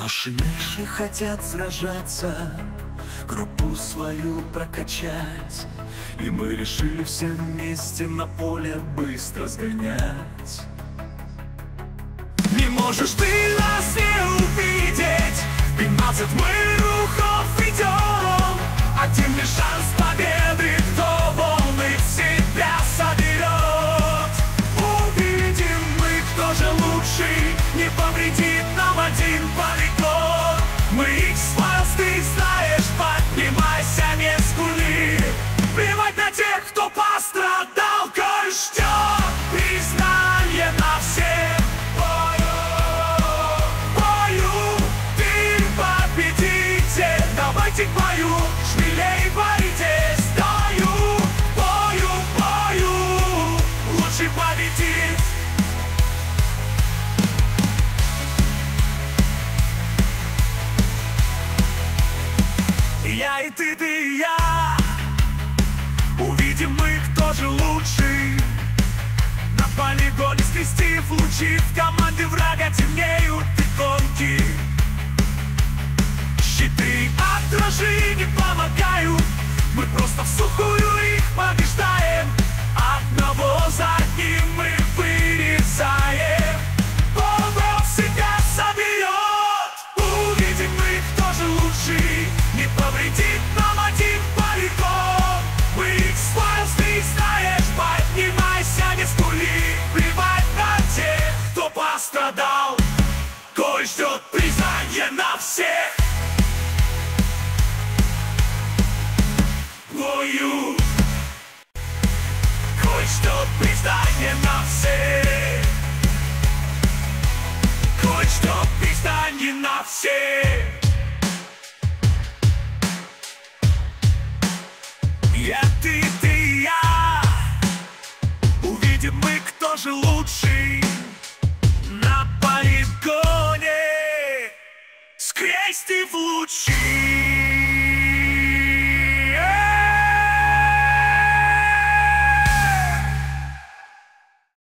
Наши мыши хотят сражаться, группу свою прокачать, и мы решили все вместе на поле быстро сгонять. Не можешь ты нас не увидеть, в 15 мы рухов идем. Один лишь шанс победы, кто волны в себя соберет. Увидим мы, кто же лучший, не повредит нам один полиглот. Мы X-Files, ты знаешь, поднимайся, не скули. Плевать на тех, кто пострадал, коль ждет признание на всех. Бою, ты победитель, давайте к бою, смелей боритесь. Бою, лучший победит. Я и ты и я, увидим мы, кто же лучший. На полигоне скрестив лучи, в команде врага темнеют иконки. Щиты отражи не помогают, мы просто в сухую их побеждаем. Одного за одним мы вырезаем. Полгов себя соберет. Увидим мы, кто же лучший, не повредит нам один полигон. Мы X-Files, ты знаешь, поднимайся, не скули. Плевать на тех, кто пострадал, кой ждет признание на всех. Бою, кой ждет признание на всех. Кой ждет признание на всех. Я, ты и я, увидим мы, кто же лучший. На полигоне скрестив